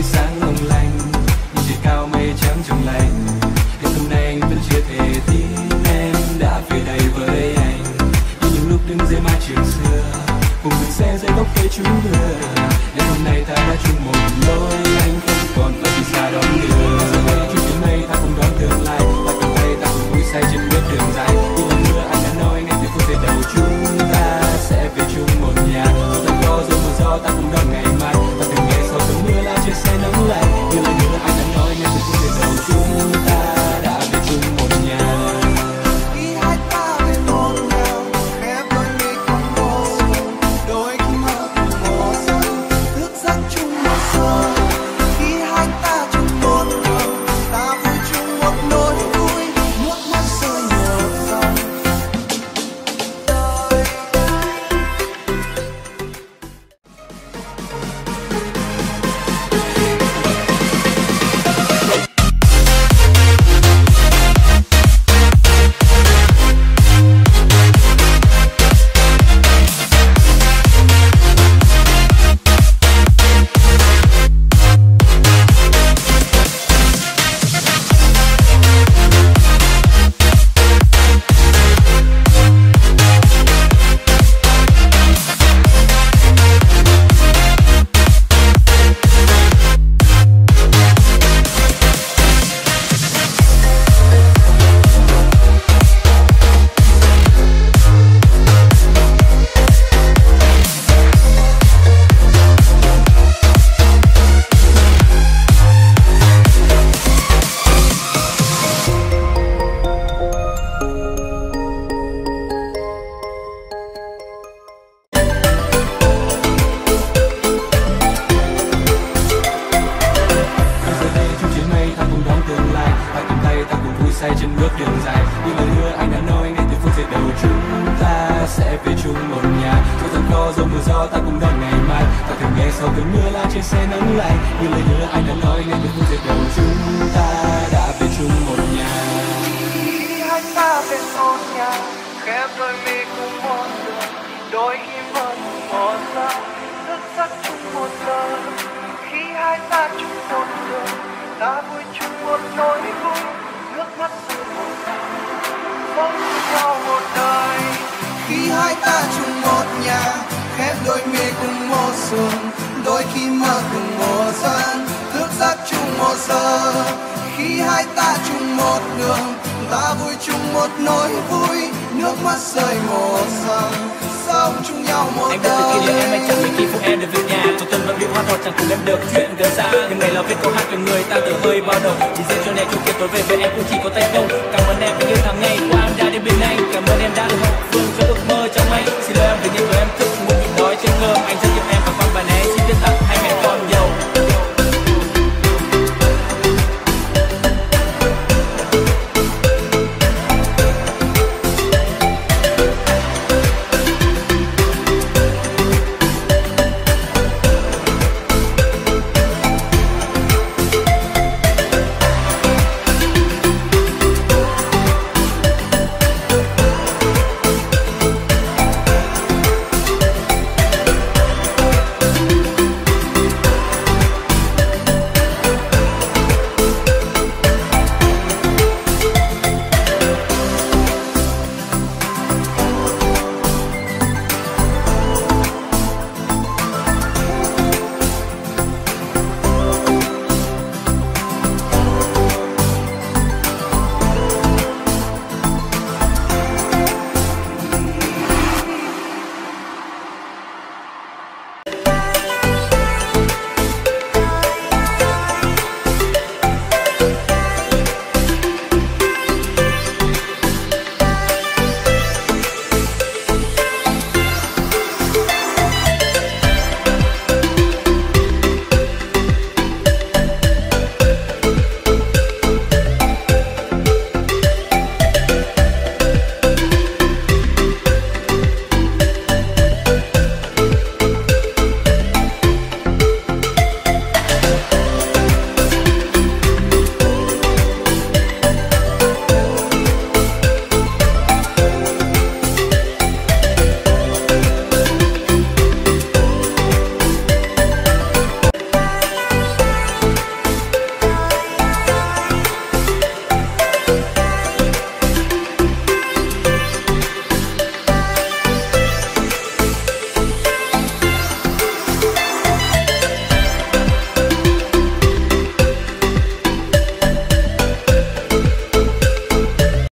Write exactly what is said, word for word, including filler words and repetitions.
sáng long lanh, nhìn trời cao mây trắng trong lành. Đến hôm nay anh vẫn chưa thể tin em đã về đây với anh. Như những lúc đứng dưới mái trường xưa, cùng đường xe dưới gốc cây chúng đưa. Đến hôm nay ta đã chung một lối, anh không còn phải đi xa đón đưa. Giờ đây chút chuyến mây ta cùng đón tương lai, ta cầm tay ta cùng vui say trên bước đường dài. Như lần nữa anh đã nói ngay từ phút giây đầu chúng ta sẽ về chung một nhà. Dù thật có dù mưa gió ta cùng đón ngày mai, ta từng nghe sau cơn mưa lá trên xe nắng lạnh. Như lần nữa anh đã nói ngay từ phút giây đầu chúng ta đã về chung một nhà. Khi hai ta về một nhà, khép đôi mi cùng một sương, đôi khi mơ cùng một giấc, thức giấc chung một giờ. Khi hai ta chung một đường, ta vui chung một nỗi vui, nước mắt rơi một dòng. Trên bước đường dài, như lời hứa anh đã nói ngay từ phút giây đầu chúng ta sẽ về chung một nhà. Dù thật có dòng mưa gió ta cùng đón ngày mai, ta thường nghe sau cơn mưa lá trên xe nắng lạnh. Như lời hứa anh đã nói ngay từ phút giây đầu chúng ta đã về chung một nhà. Khi hai ta về một nhà, khép đôi mi cùng một đường, đôi khi mơ cùng một giấc, thức giấc chung một giờ. Khi hai ta chung một đường, ta vui chung một nỗi vui, nước mắt rơi một dòng, sống nhau một đời. Khi hai ta chung một nhà, khép đôi mi cùng một giường, đôi khi mơ cùng một giấc, thức giấc chung một giờ. Khi hai ta chung một đường, ta vui chung một nỗi vui, nước mắt rơi một dòng, sống chung nhau một anh đời. Anh biết từ kia em anh chẳng mấy khi phụ em được về nhà, trong tuần vẫn điệu hoa thọt chẳng cùng em được chuyện gần xa. Nhưng ngày là viết câu hát về người ta từ hơi bao đầu, chỉ riêng cho này chung kia tối về với em cũng chỉ có tay không. Cảm ơn em vì yêu tháng ngày qua em đã đến bên anh, cảm ơn em đã được